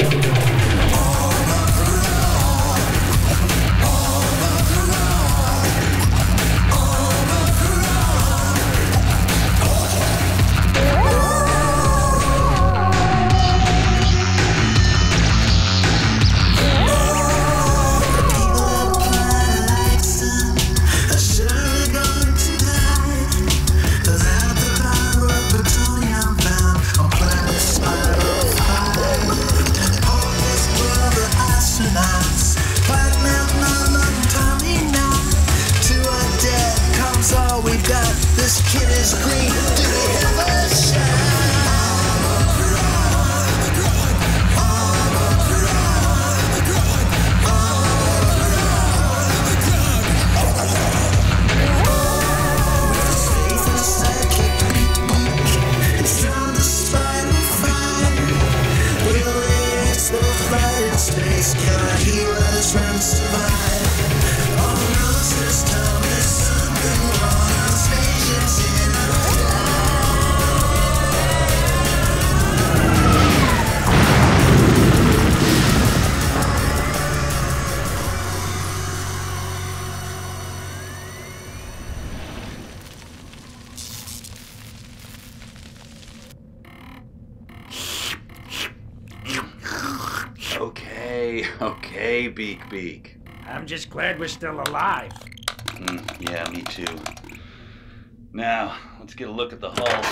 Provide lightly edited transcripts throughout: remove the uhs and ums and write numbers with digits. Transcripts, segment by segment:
Okay, Beak. I'm just glad we're still alive. Yeah, me too. Now, let's get a look at the hull.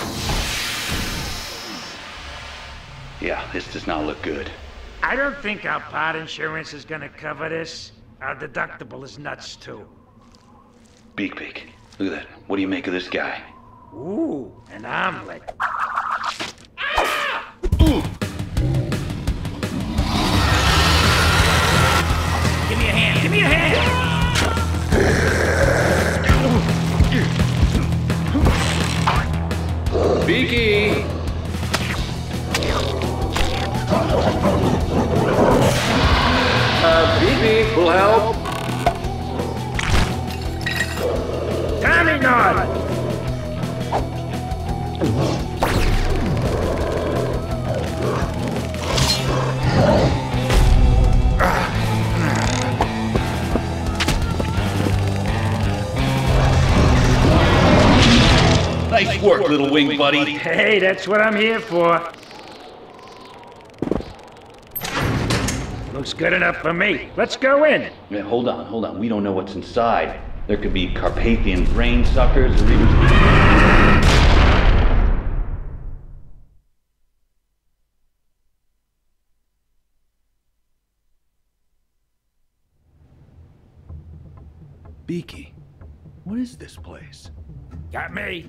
Yeah, this does not look good. I don't think our part insurance is gonna cover this. Our deductible is nuts too. Beak, look at that. What do you make of this guy? Ooh, an omelet. Ooh! Give me a hand! Give me a hand! Beaky! Beak will help. Tommy Nod! Nice work, little wing buddy. Hey, that's what I'm here for. Looks good enough for me. Let's go in. Yeah, hold on. We don't know what's inside. There could be Carpathian brain suckers or even... Beaky, what is this place? Got me.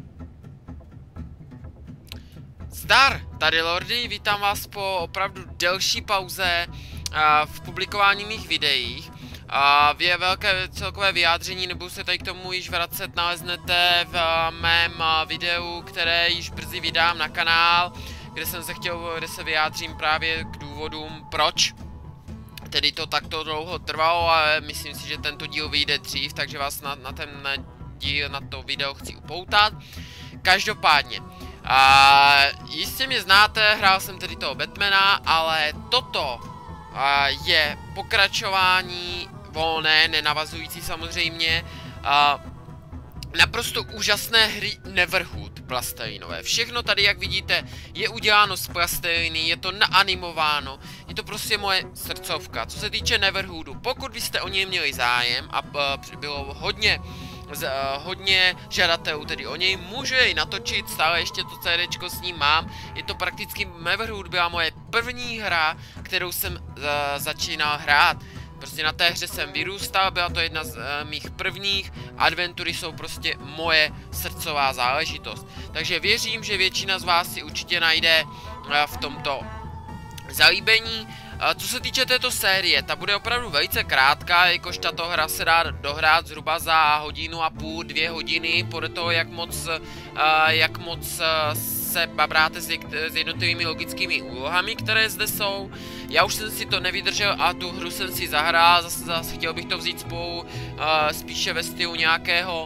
Zdar, tady Lordy, vítám vás po opravdu delší pauze v publikování mých videích. Je velké celkové vyjádření, nebudu se tady k tomu již vracet, naleznete v mém videu, které již brzy vydám na kanál, kde se vyjádřím právě k důvodům, proč tedy to takto dlouho trvalo, ale myslím si, že tento díl vyjde dřív, takže vás na to video chci upoutat. Každopádně, jistě mě znáte, hrál jsem tedy toho Batmana, ale toto je pokračování volné, nenavazující samozřejmě, naprosto úžasné hry Neverhood plastelinové. Všechno tady, jak vidíte, je uděláno z plasteliny, je to naanimováno, je to prostě moje srdcovka. Co se týče Neverhoodu, pokud byste o něj měli zájem a bylo hodně žadatelů tedy o něj, můžu jej natočit, stále ještě to CDčko s ním mám. Je to prakticky, Neverhood byla moje první hra, kterou jsem začínal hrát. Prostě na té hře jsem vyrůstal, byla to jedna z mých prvních, adventury jsou prostě moje srdcová záležitost. Takže věřím, že většina z vás si určitě najde v tomto zalíbení. Co se týče této série, ta bude opravdu velice krátká, jakož tato hra se dá dohrát zhruba za 1,5 hodiny, 2 hodiny, podle toho, jak moc se babráte s jednotlivými logickými úlohami, které zde jsou. Já už jsem si to nevydržel a tu hru jsem si zahrál, zase chtěl bych to vzít spolu spíše ve stylu nějakého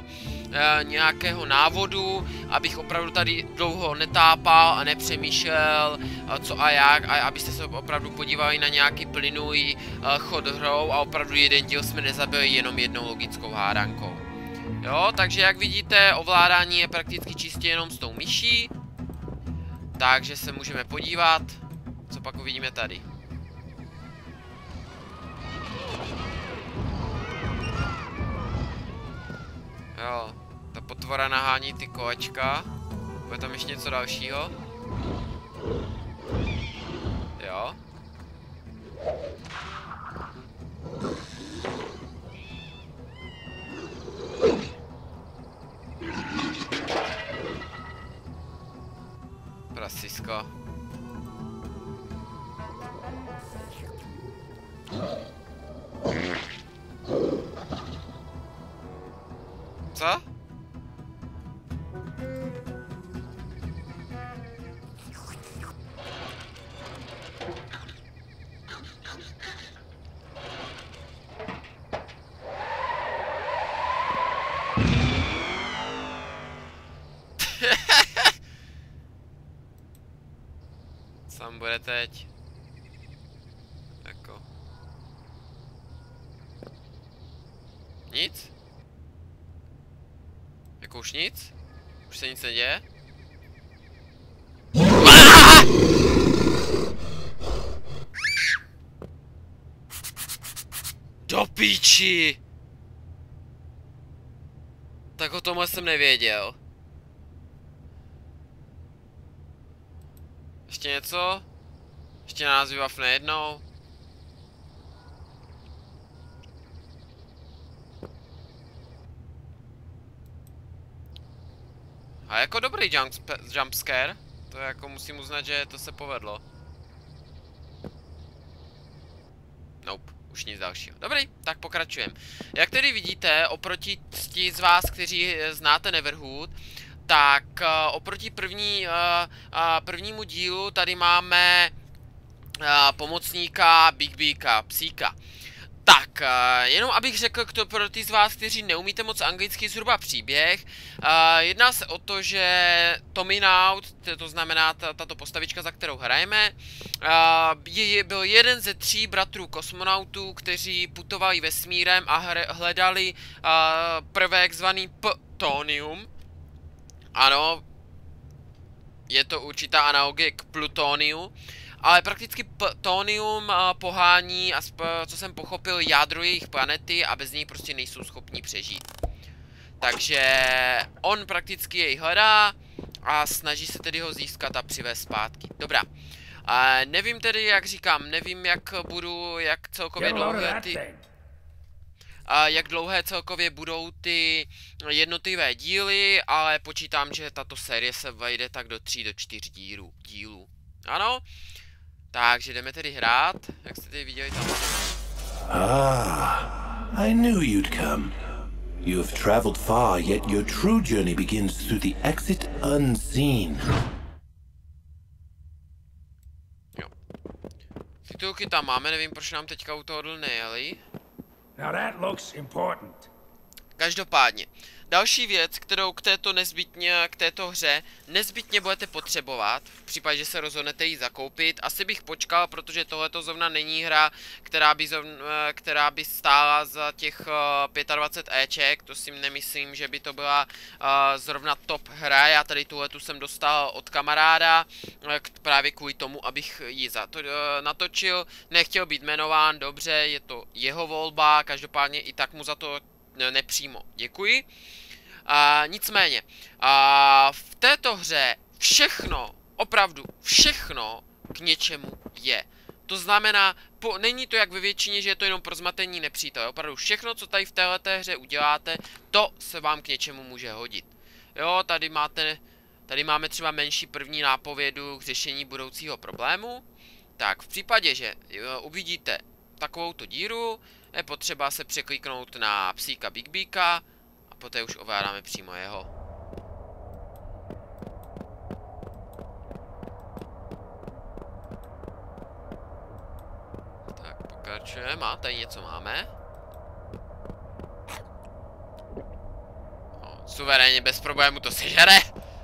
nějakého návodu, abych opravdu tady dlouho netápal a nepřemýšlel, co a jak, a abyste se opravdu podívali na nějaký plynulý chod hrou a opravdu jeden díl jsme nezabili jenom jednou logickou hádankou. Jo, takže jak vidíte, ovládání je prakticky čistě jenom s tou myší. Takže se můžeme podívat, co pak uvidíme tady. Jo, ta potvora nahání ty kolečka. Bude tam ještě něco dalšího? Jo. Prasisko. Co? Sam bude teď. Jako. Nic? Jako už nic? Už se nic neděje? Do píči! Tak o tomhle jsem nevěděl. Ještě něco? Ještě na nás vyvafne jednou? A jako dobrý jumpscare. To jako musím uznat, že to se povedlo. Nope, už nic dalšího. Dobrý, tak pokračujeme. Jak tedy vidíte, oproti ti z vás, kteří znáte Neverhood, tak oproti prvnímu dílu tady máme pomocníka Big Beaka, psíka. Tak, jenom abych řekl pro ty z vás, kteří neumíte moc anglicky, zhruba příběh. Jedná se o to, že Tommy Naut, to znamená tato postavička, za kterou hrajeme, byl jeden ze 3 bratrů kosmonautů, kteří putovali vesmírem a hledali prvek zvaný plutonium. Ano, je to určitá analogie k plutoniu. Ale prakticky plutonium pohání, co jsem pochopil, jádro jejich planety a bez něj prostě nejsou schopni přežít. Takže on prakticky jej hledá a snaží se tedy ho získat a přivést zpátky. Dobrá. Nevím tedy, jak říkám, nevím, jak celkově dlouhé jak dlouhé celkově budou ty jednotlivé díly, ale počítám, že tato série se vejde tak do 3 do 4 dílů. Ano? Takže jdeme tedy hrát, jak jste tady viděli tam. I knew you'd come. You have traveled far, yet your true journey begins through the exit unseen. Jo. Titulky tam máme, nevím, proč nám teďka u toho nejeli. Now that looks important. Každopádně, další věc, kterou k této hře nezbytně budete potřebovat, v případě, že se rozhodnete ji zakoupit, asi bych počkal, protože tohleto zrovna není hra, která by stála za těch 25 Eček, to si nemyslím, že by to byla zrovna top hra, já tady tuhletu jsem dostal od kamaráda, právě kvůli tomu, abych ji natočil, nechtěl být jmenován, dobře, je to jeho volba, každopádně i tak mu za to nepřímo děkuji. Nicméně, v této hře všechno, opravdu všechno k něčemu je. To znamená, není to jak ve většině, že je to jenom pro zmatení nepřítele. Opravdu všechno, co tady v téhleté hře uděláte, to se vám k něčemu může hodit. Jo, tady máme třeba menší první nápovědu k řešení budoucího problému. Tak v případě, že uvidíte takovouto díru, je potřeba se překliknout na psíka Big Beaka a poté už ovládáme přímo jeho. Tak pokračujeme, tady něco máme. Suverénně bez problému to sežere.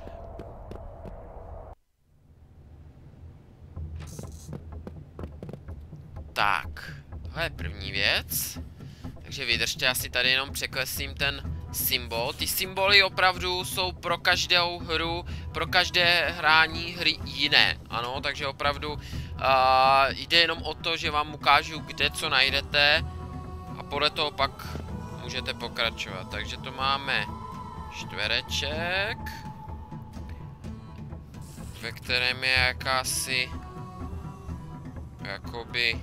Tak, tohle je první věc. Takže vydržte, já si tady jenom překreslím ten symbol. Ty symboly opravdu jsou pro každou hru, pro každé hrání hry jiné. Ano, takže opravdu jde jenom o to, že vám ukážu, kde co najdete a podle toho pak můžete pokračovat. Takže to máme čtvereček, ve kterém je jakási jakoby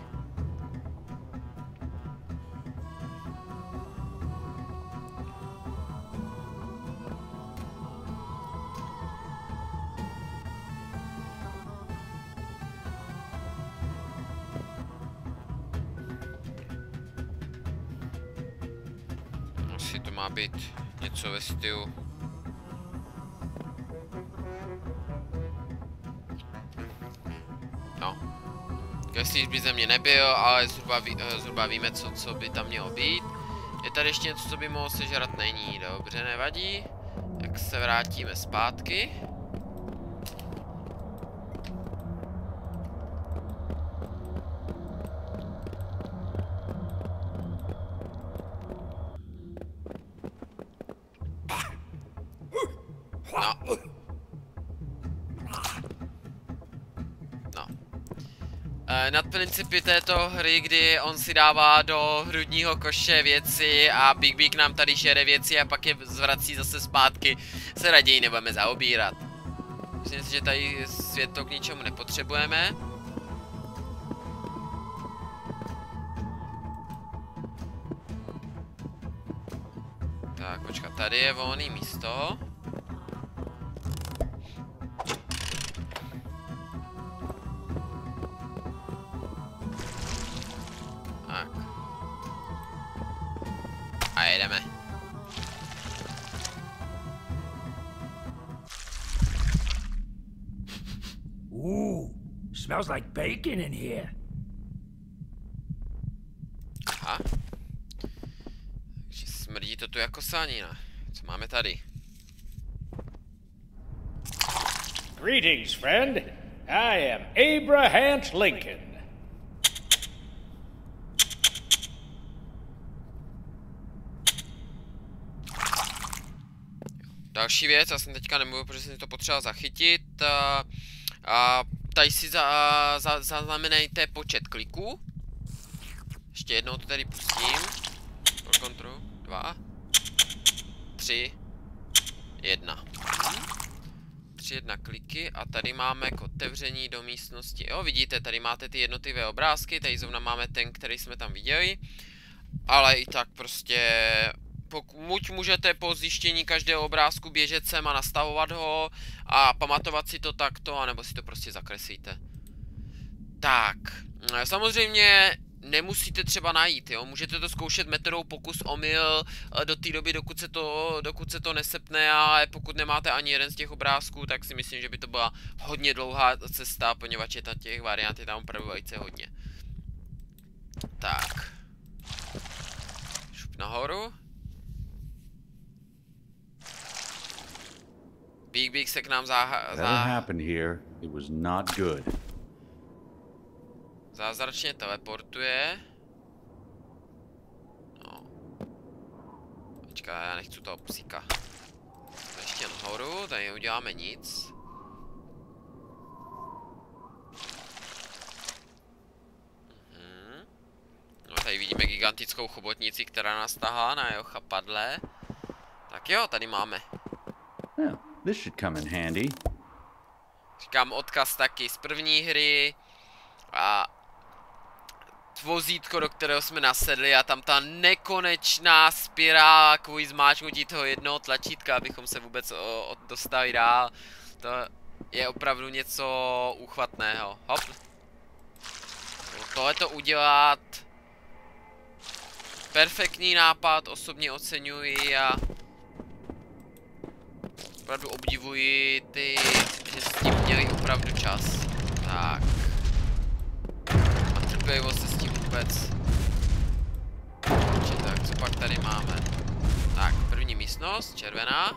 asi to má být něco ve stylu no. Jestli by ze mě nebyl, ale zhruba víme, co by tam mělo být. Je tady ještě něco, co by mohlo sežrat, není. Dobře, nevadí. Tak se vrátíme zpátky. Nad principy této hry, kdy on si dává do hrudního koše věci a Big Big nám tady žere věci a pak je zvrací zase zpátky, se raději nebudeme zaobírat. Myslím si, že tady světlo k ničemu nepotřebujeme. Tak, počkat, tady je volný místo. A jedeme. Ooh, smells like bacon in here. Aha. Takže smrdí to tu jako sanina. Co máme tady? Greetings, friend. I am Abraham Lincoln. Další věc, já jsem teďka nemluvil, protože jsem to potřeboval zachytit. Tady si zaznamenejte počet kliků. Ještě jednou to tady pustím. Pro kontrolu. 2, 3, 1. 3, 1 kliky a tady máme k otevření do místnosti. Jo, vidíte, tady máte ty jednotlivé obrázky, tady zrovna máme ten, který jsme tam viděli. Ale i tak prostě... Pokud můžete po zjištění každého obrázku běžet sem a nastavovat ho a pamatovat si to takto, anebo si to prostě zakreslíte. Tak, samozřejmě nemusíte třeba najít, jo, můžete to zkoušet metodou pokus omyl do té doby, dokud se to nesepne, ale pokud nemáte ani jeden z těch obrázků, tak si myslím, že by to byla hodně dlouhá cesta, poněvadž je těch variant je tam opravdu velice hodně. Tak. Šup nahoru. Big Big se k nám zázračně teleportuje. No. Počkej, já nechci toho psíka. Ještě nahoru, tady neuděláme nic. No, tady vidíme gigantickou chobotnici, která nás tahá na jeho chapadle. Tak jo, tady máme. Well, this should come in handy. Říkám odkaz taky z první hry a vozítko, do kterého jsme nasedli a tam ta nekonečná spirála kvůli zmáčknutí toho jednoho tlačítka, abychom se vůbec dostali dál. To je opravdu něco úchvatného. Hop. Tohle to udělat. Perfektní nápad, osobně oceňuji a opravdu obdivuji ty, že s tím měli opravdu čas. Tak. A trpělivost se s tím vůbec. Tak, co pak tady máme? Tak, první místnost, červená.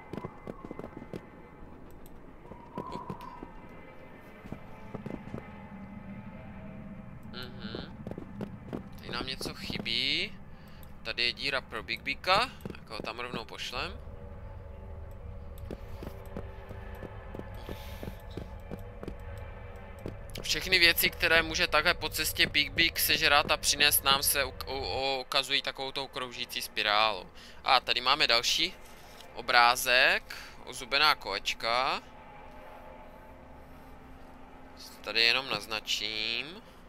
Tady nám něco chybí. Tady je díra pro Big Beaka, tak ho tam rovnou pošlem. Všechny věci, které může takhle po cestě Big Beak sežrat a přinést nám, se ukazují takovou tou kroužící spirálu. A tady máme další obrázek, ozubená kolečka. Tady jenom naznačím.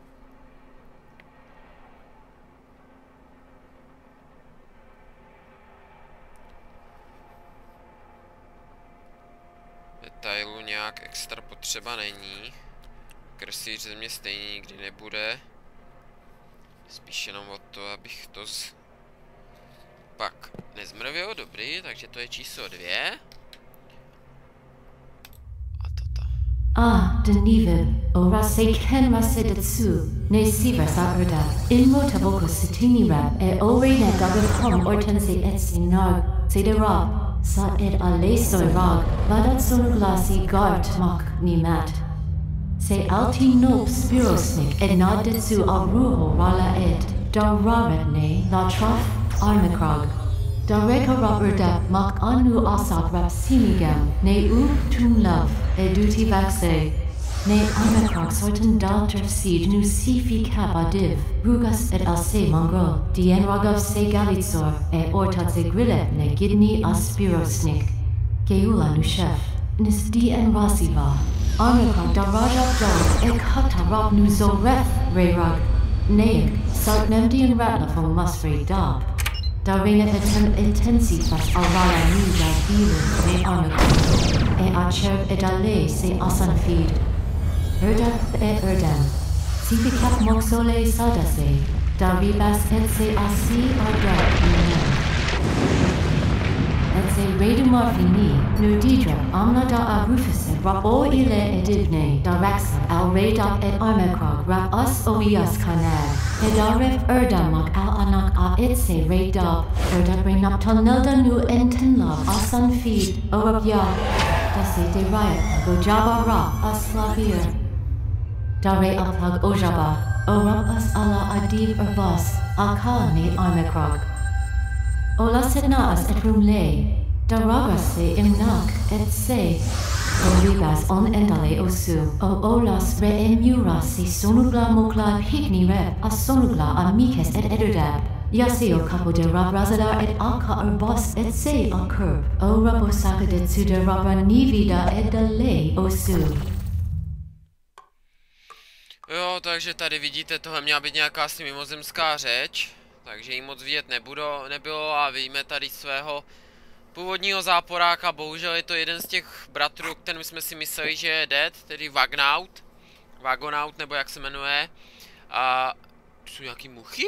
Detailu nějak extra potřeba není. Kresíř země stejně nikdy nebude. Spíš jenom o to, abych to pak nezmrvil, dobrý, takže to je číslo 2. A toto. Denive, o rase ken rase detsu, ne siver sa erda, inmo taboko sitini rap, e ore ne dagaf kom ortense et sinar, se de rob, sa et ale soirag, vadat sonoglasi gart mak ni mat. Se alti nob spirosnik et nadetsu a ruho rala et, da raretne la trof armekrag. Da reka roberda mak anu asak rap sinigam, ne tun love, eduti vaxe. Ne armekrag sorten dalter seed nu sifi kappa div, rugas et alse mongrel, dien ragav se galitsor, e ortat se grillet ne gidni aspirosnik. Geula nu chef, nis dien rasiva. Armekrag da rajab dog, ek hata rob nu zoreth, reyrug. Neik, sart nemdian ratna from musfrey dab. Da ringet etem intensifas alvara nu da bilin ne armekrag. E acher edale se asan feed. Erdap et erdam. Sifi cap moxole sadase. Da ribas et se asi ardat nunem. Et se redumar fini, nu didra amna da a rufise rap o ile edibne, da raxa al redap et armekrag rap us oias kanad. E da ref erdamak al anak a et se redap, erdap renap tonelda nu entenlav asan feed, orab ya. Da se de raya go jaba ra aslavir. Da re apag ojaba, orab as ala adiv erbas, akal ne armekrag. Ola sednaas et rumle, da ragase imnak et se. O ribas on endale osu, o olas re emuras se sonugla mokla higni rep, a sonugla amikes et ederdab. Yaseo capo de rab razadar et aka erbos et se a curb, o rabosaka detsu de rabra nivida et dale osu. Jo, takže tady vidíte, tohle měla být nějaká asi mimozemská řeč. Takže jí moc vidět nebylo a víme tady svého původního záporáka. Bohužel je to jeden z těch bratrů, kterým jsme si mysleli, že je dead, tedy Vagonaut, nebo jak se jmenuje. A jsou nějaký muchy?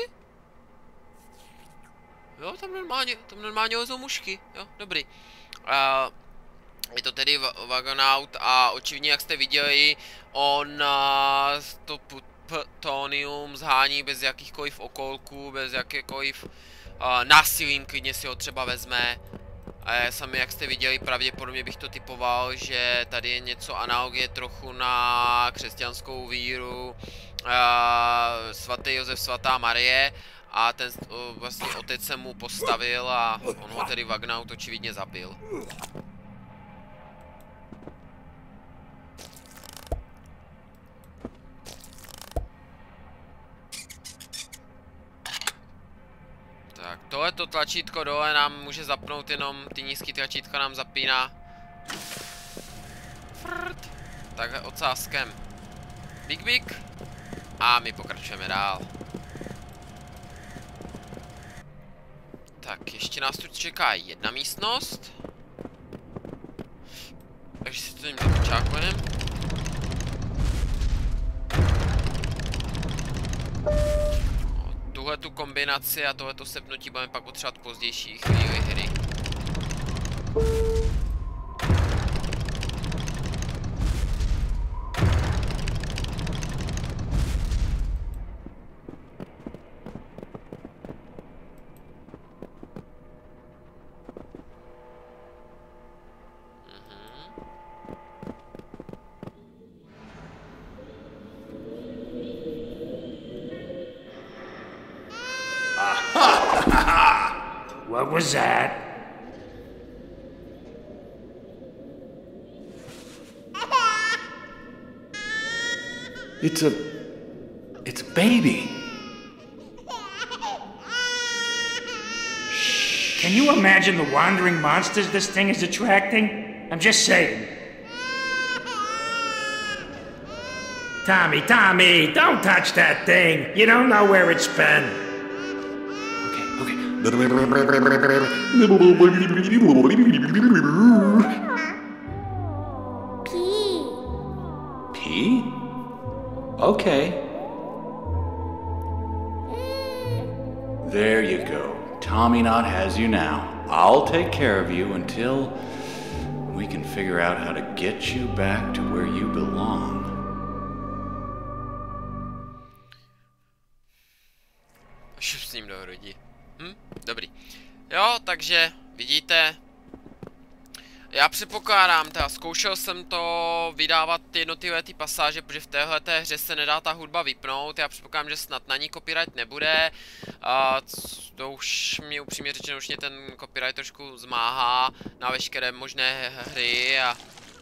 Jo, tam normálně lezou mušky, jo, dobrý. Je to tedy Vagonaut a očividně, jak jste viděli, on to plutonium zhání bez jakýchkoliv okolků, bez jakékoliv násilím, klidně si ho třeba vezme. A sami, jak jste viděli, pravděpodobně bych to typoval, že tady je něco analogie trochu na křesťanskou víru, svatý Josef, svatá Marie, a ten vlastně otec se mu postavil a on ho tedy Vagonaut očividně zabil. Tak, tohleto tlačítko dole nám může zapnout jenom, ty nízký tlačítko nám zapíná. Takhle ocáskem Big Beak. A my pokračujeme dál. Tak, ještě nás tu čeká jedna místnost. Takže si to tím dočákujeme. Tuhle tu kombinaci a tohleto sepnutí budeme pak potřebovat v pozdější chvíli hry. What was that? It's a baby. Can you imagine the wandering monsters this thing is attracting? I'm just saying. Tommy, don't touch that thing. You don't know where it's been. Okay. Pee? Okay. There you go. Tommyknot has you now. I'll take care of you until we can figure out how to get you back to where you belong. Šup s ním do hrudi. Dobrý. Jo, takže vidíte. Já předpokládám, teda zkoušel jsem to vydávat jednotlivé ty pasáže, protože v téhleté hře se nedá ta hudba vypnout. Já předpokládám, že snad na ní copyright nebude. To už mě upřímně řečeno, už mě ten copyright trošku zmáhá na veškeré možné hry a...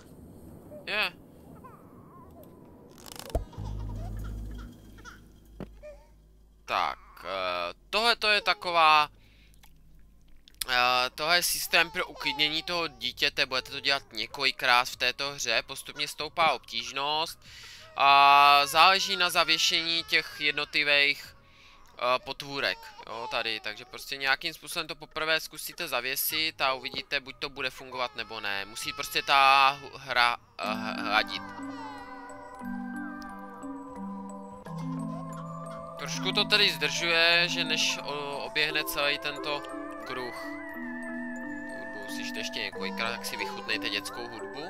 Tak, tohle to je taková... tohle je systém pro uklidnění toho dítěte, budete to dělat několikrát v této hře, postupně stoupá obtížnost a záleží na zavěšení těch jednotlivých potvůrek, jo, tady, takže prostě nějakým způsobem to poprvé zkusíte zavěsit a uvidíte, buď to bude fungovat nebo ne, musí prostě ta hra hladit. Trošku to tedy zdržuje, že než oběhne celý tento kruh. Hudbu slyšte ještě několikrát, tak si vychutnejte dětskou hudbu.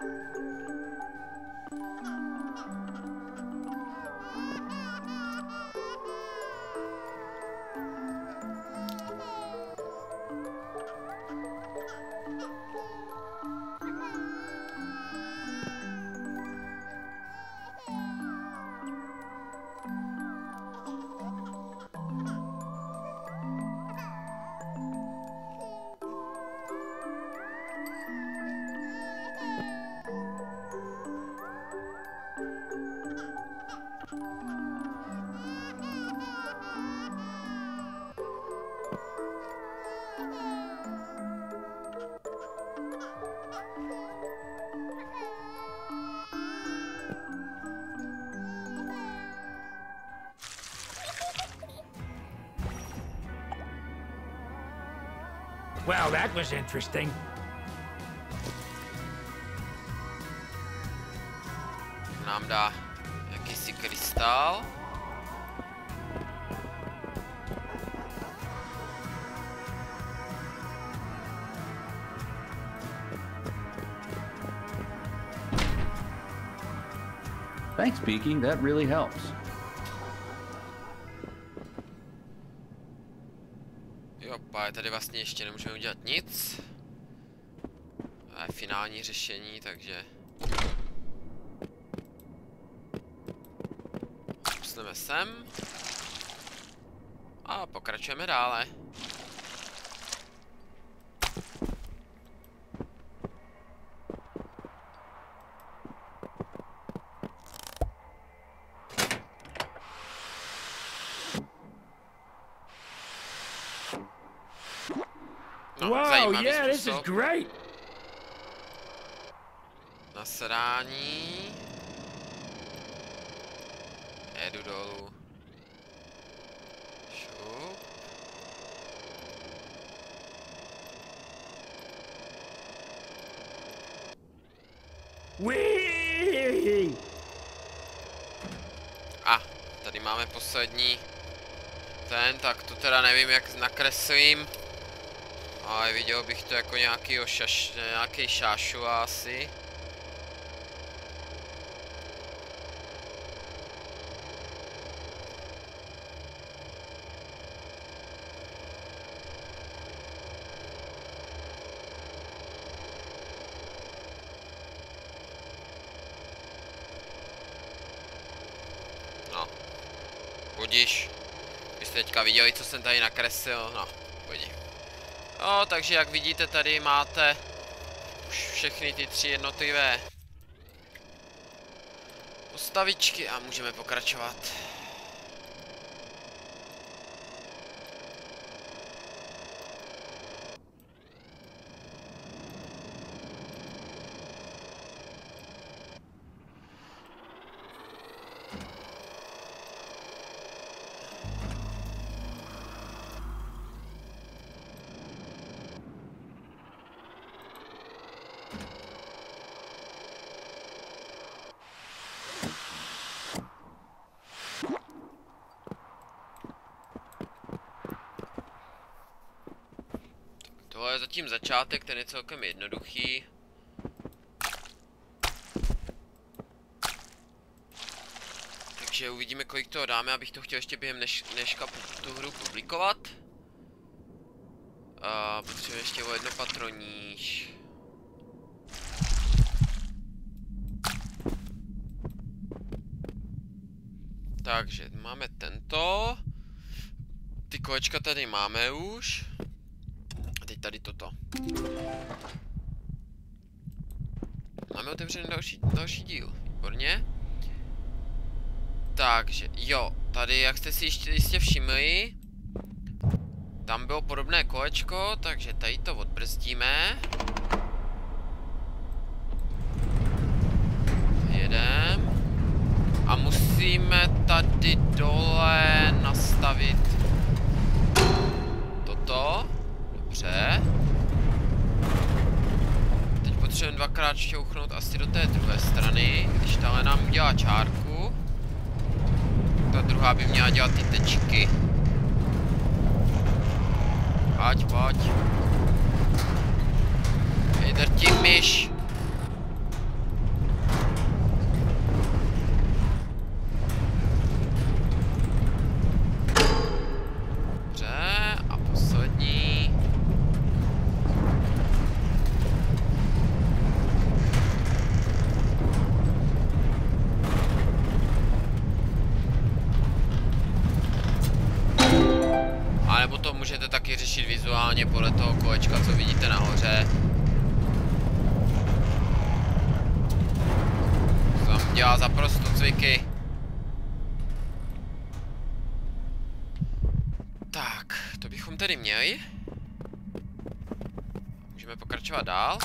Well, that was interesting. Nám dá jakýsi krystal. Thanks, Beaky. That really helps. Ale tady vlastně ještě nemůžeme udělat nic. To je finální řešení, takže... Pusneme sem. A pokračujeme dále. Wow, yeah, this is great. Nasedání. Jedu dolů. Šup. A, tady máme poslední ten, tak to teda nevím, jak nakreslím. Ale viděl bych to jako nějaký šášu asi. No. Budiš. Vy jste teďka viděli, co jsem tady nakreslil, no. Pojď. No, takže jak vidíte, tady máte už všechny ty 3 jednotlivé postavičky a můžeme pokračovat. Tohle je zatím začátek, ten je celkem jednoduchý. Takže uvidíme, kolik toho dáme, abych to chtěl ještě během dneška tu hru publikovat. Potřebujeme ještě o 1 patroníž. Takže máme tento. Ty kolečka tady máme už. A teď tady toto. Máme otevřený další díl. Výborně. Takže, jo, tady jak jste si jistě všimli, tam bylo podobné kolečko, takže tady to odbrzdíme. Jedem. A musíme tady dole nastavit toto. Dobře. Teď potřebujeme 2krát šťouchnout asi do té druhé strany, když tahle nám udělá čárku. Ta druhá by měla dělat ty tečky. Pojď. Hej, drtí myš. Dobře, a poslední. A nebo to můžete taky řešit vizuálně podle toho kolečka, co vidíte nahoře. To tam dělá za prostocviky. Tak, to bychom tedy měli. Můžeme pokračovat dál.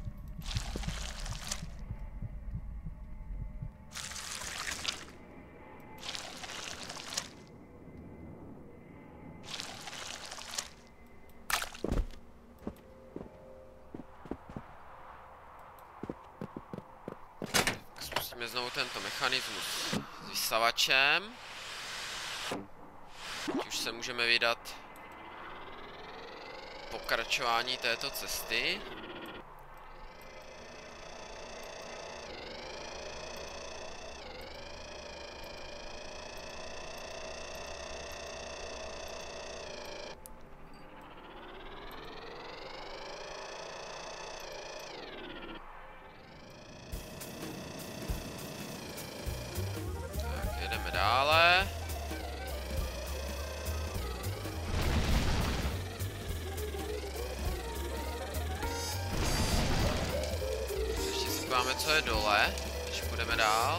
Spustíme znovu tento mechanismus s vysavačem. Teď už se můžeme vydat pokračování této cesty. Tak, jedeme dále. Máme, co je dole, když půjdeme dál.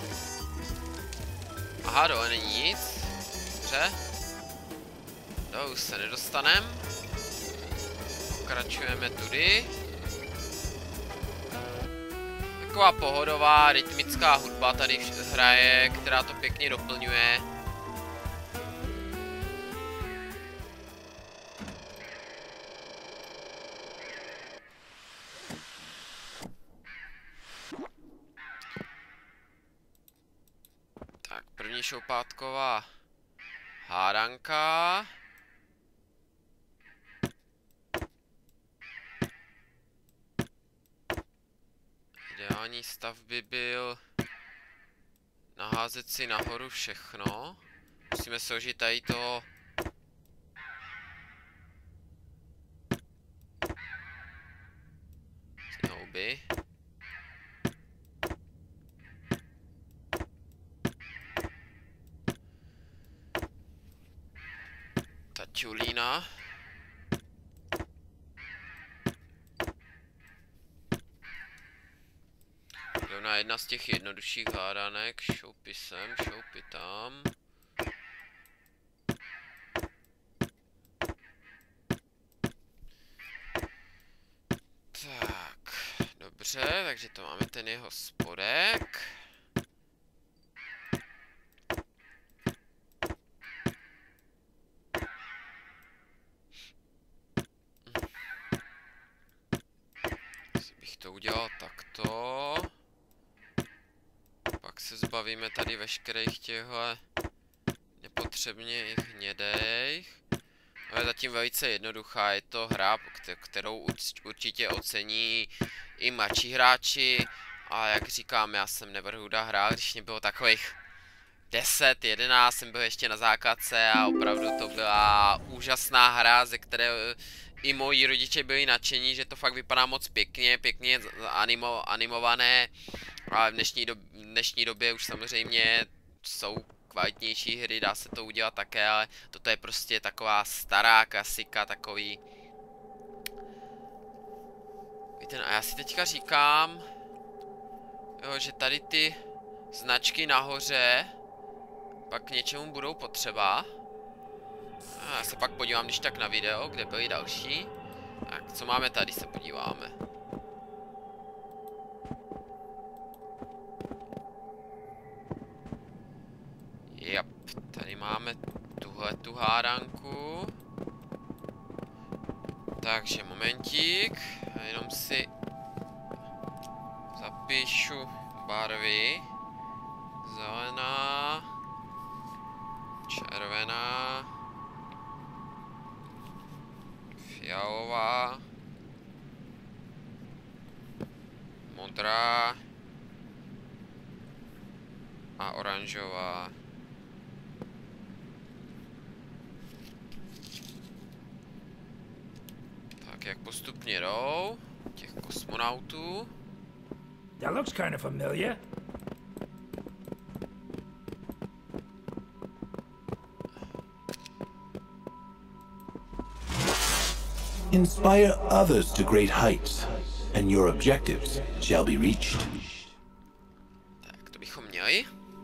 Aha, dole není nic. Dobře. Dolů se nedostaneme. Pokračujeme tudy. Taková pohodová rytmická hudba tady hraje, která to pěkně doplňuje. První šoupátková hádanka. Ideální stav by byl naházet si nahoru všechno. Musíme složit tady toho houby. Čulína. Ona jedna z těch jednodušších hádanek. Šoupy sem, šoupy tam. Tak, dobře, takže to máme ten jeho spodek. Bych to udělal takto. Pak se zbavíme tady veškerých těchhle nepotřebně hnědejch. Ale zatím velice jednoduchá, je to hra, kterou určitě ocení i mladší hráči. A jak říkám, já jsem Neverhooda hrál, když mě bylo takových 10, 11, jsem byl ještě na základce a opravdu to byla úžasná hra, ze které i moji rodiče byli nadšení, že to fakt vypadá moc pěkně, pěkně animované. Ale v dnešní době už samozřejmě jsou kvalitnější hry, dá se to udělat také, ale toto je prostě taková stará klasika, takový... Víte, a já si teďka říkám, jo, že tady ty značky nahoře pak k něčemu budou potřeba. A já se pak podívám když tak na video, kde byly další. Tak, co máme tady, se podíváme. Jap, tady máme tuhletu hádanku. Takže momentík, jenom si zapíšu barvy. Zelená, červená, fialová, modrá a oranžová. Tak jak postupně jdou těch kosmonautů. That looks kind of familiar. Inspire others to great heights, and your objectives shall be reached. Tak, to bychom měli.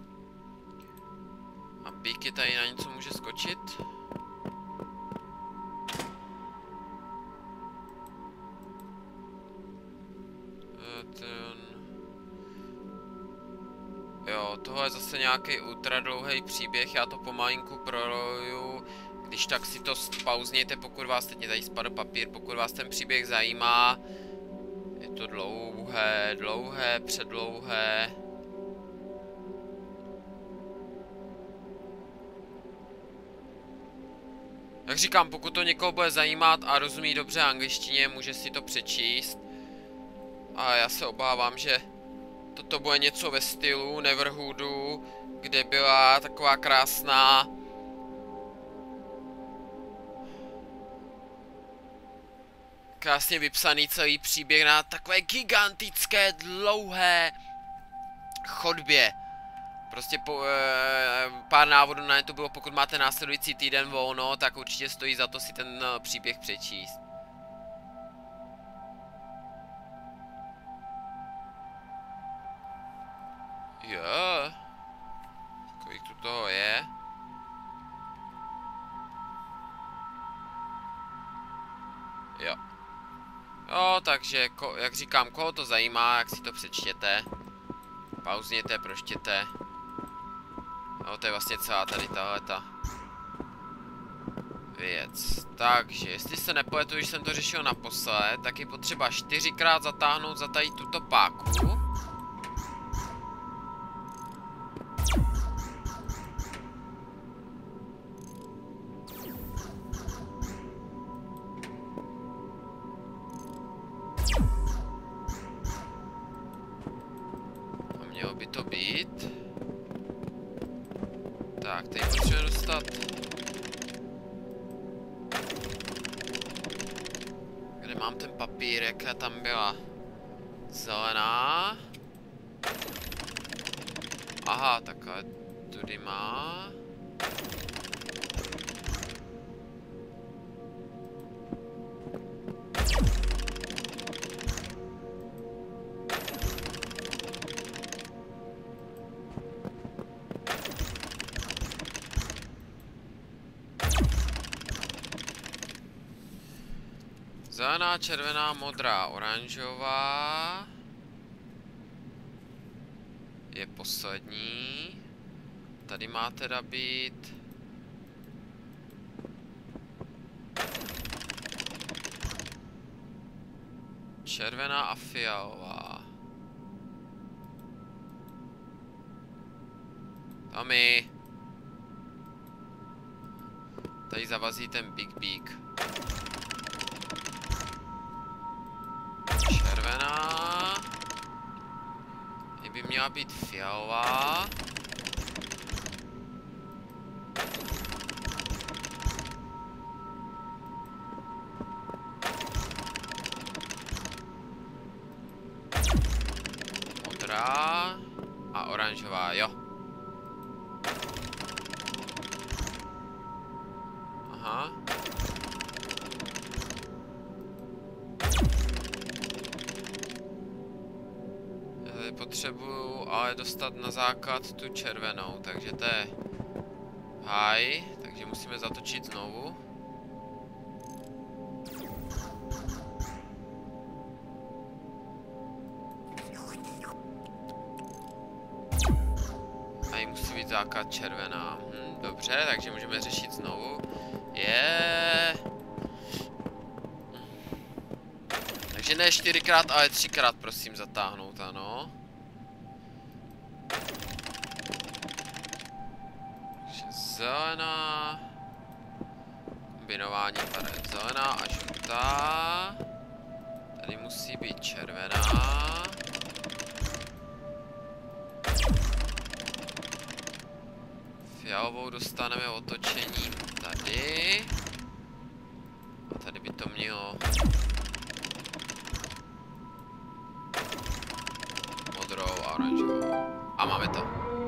A Píky tady na něco může skočit. Jo, tohle je zase nějaký ultra dlouhý příběh, já to pomalinku proroju. Když tak si to pauzněte, pokud vás teď tady spadl papír, pokud vás ten příběh zajímá. Je to dlouhé, předlouhé. Jak říkám, pokud to někoho bude zajímat a rozumí dobře angličtině, může si to přečíst. A já se obávám, že toto bude něco ve stylu Neverhoodu, kde byla taková krásná krásně vypsaný celý příběh na takové gigantické, dlouhé chodbě. Prostě pár návodů na to bylo, pokud máte následující týden volno, tak určitě stojí za to si ten příběh přečíst. Jo. Kolik tu toho je? Jo. Jo, takže, jak říkám, koho to zajímá, jak si to přečtěte. Pauzněte, proštěte. No, to je vlastně celá tady tahleta věc. Takže, jestli se nepletu, když jsem to řešil naposled, tak je potřeba 4krát zatáhnout za tady tuto páku. A mělo by to být. Tak, tady potřebujeme dostat. Kde mám ten papír, jaká tam byla? Zelená. Aha, takhle tudy má. Zelená, červená, modrá, oranžová. Je poslední. Tady má teda být... červená a fialová. Tommy. Tady zavazí ten Big Beak. Červená. Tady by měla být fialová. Modrá. A oranžová, jo. Aha. Potřebuju ale dostat na základ tu červenou, takže to je high, takže musíme zatočit znovu. A musí být základ červená. Dobře, takže můžeme řešit znovu. Takže ne 4x, ale 3x prosím zatáhnout, ano. Takže zelená. Kombinování barev. Zelená a žlutá. Tady musí být červená. Fialovou dostaneme otočením tady. A tady by to mělo... modrou a oranžovou. A máme to.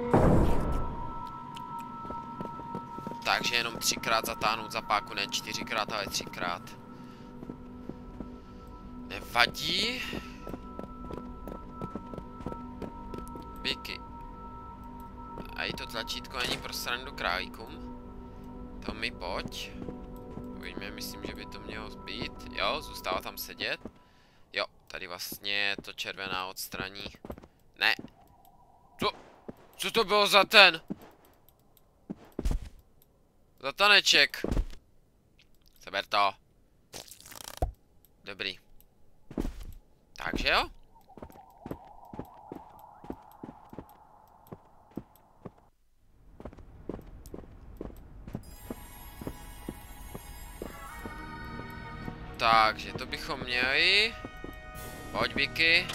Takže jenom 3x zatáhnout za páku, ne 4x, ale 3x. Nevadí. Biky. A i to tlačítko není pro srandu králíkům. To mi pojď. Uvidíme, myslím, že by to mělo být. Jo, zůstává tam sedět. Jo, tady vlastně to červená odstraní. Ne. Co to bylo za ten? Za taneček. Seber to. Dobrý. Takže jo. Takže to bychom měli. Pojď, Biky.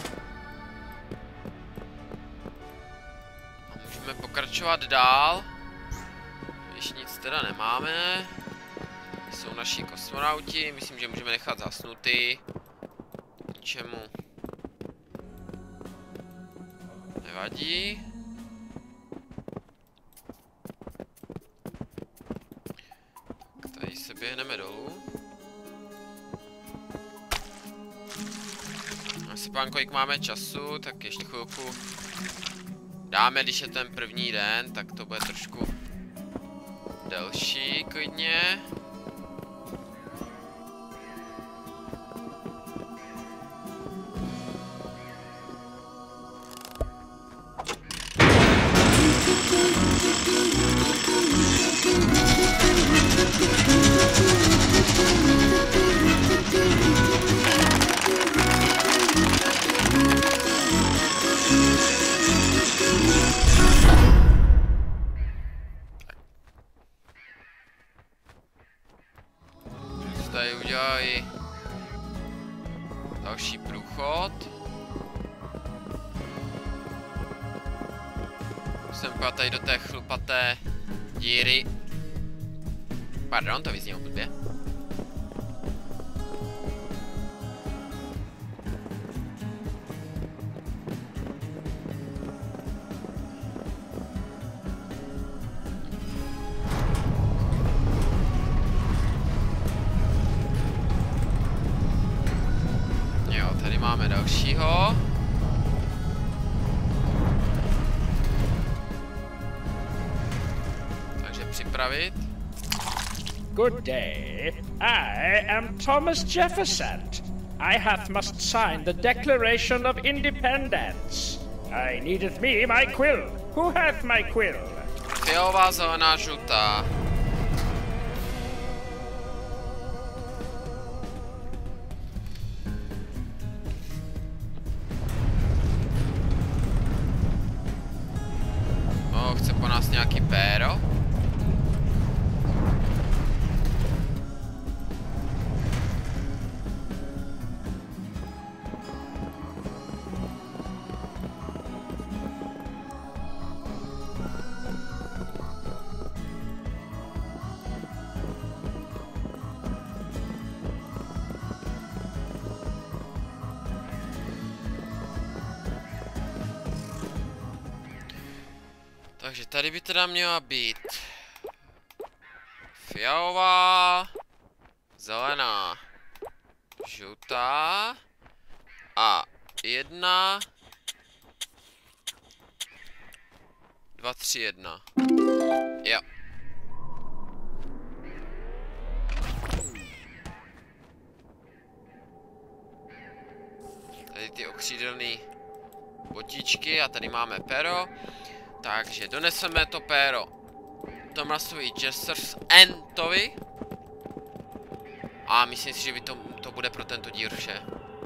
A můžeme pokračovat dál. Když nic teda nemáme. Jsou naši kosmonauti. Myslím, že můžeme nechat zasnutý. Ničemu nevadí. Tak tady se běhneme dolů. Asi pán, kolik máme času, tak ještě chvilku dáme, když je ten první den, tak to bude trošku delší klidně. Tady udělají další průchod. Musím pojít tady do té chlupaté díry. Pardon, to vyznělo blbě. Máme dalšího. Takže připravit. Good day. I am Thomas Jefferson. I must sign the Declaration of Independence. I needeth me my quill. Who hath my quill? Fialová, zelená, žlutá. Chce po nás nějaký péro? Takže tady by teda měla být fialová, zelená, žlutá a 1, 2, 3, 1. Jo. Tady ty okřídelné botičky a tady máme pero. Takže doneseme to péro Thomasovi Jeffersonovi a myslím si, že by to bude pro tento díl vše.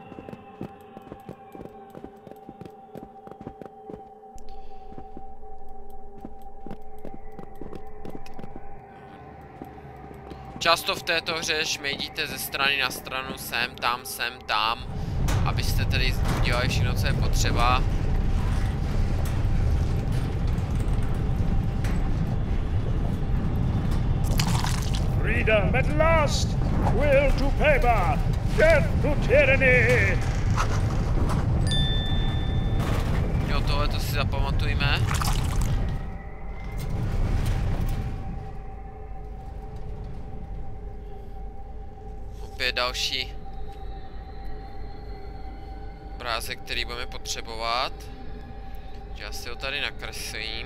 Často v této hře šmejdíte ze strany na stranu, sem tam, abyste tedy udělali všechno, co je potřeba. Freedom at last! Will to paper! Death to tyranny! Jo, tohle to si zapamatujme. Opět další obrázek, který budeme potřebovat. Já si ho tady nakreslím.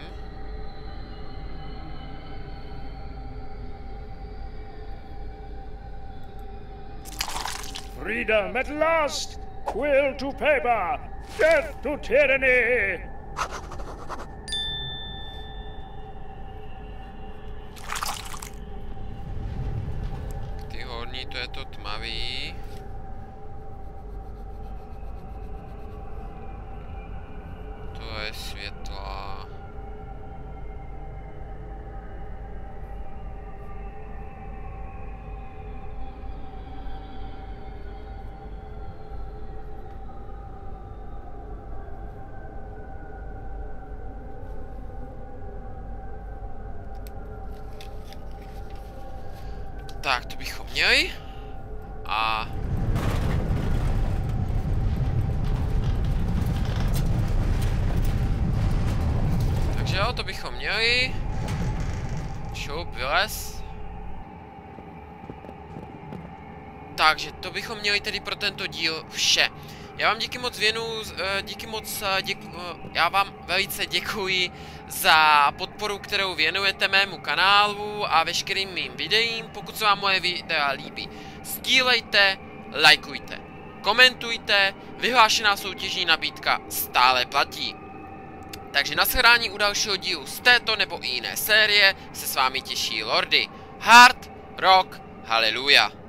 Freedom at last! Will to paper! Death to tyranny! Ty horní, to je to tmavý. To je světlá. Tak, to bychom měli. A... Takže jo, to bychom měli. Šup, vylez. Takže to bychom měli tedy pro tento díl vše. Já vám díky moc já vám velice děkuji za podporu, kterou věnujete mému kanálu a veškerým mým videím. Pokud se vám moje videa líbí, sdílejte, lajkujte, komentujte, vyhlášená soutěžní nabídka stále platí. Takže na shledání u dalšího dílu z této nebo i jiné série se s vámi těší Lordy. Hard Rock, haleluja.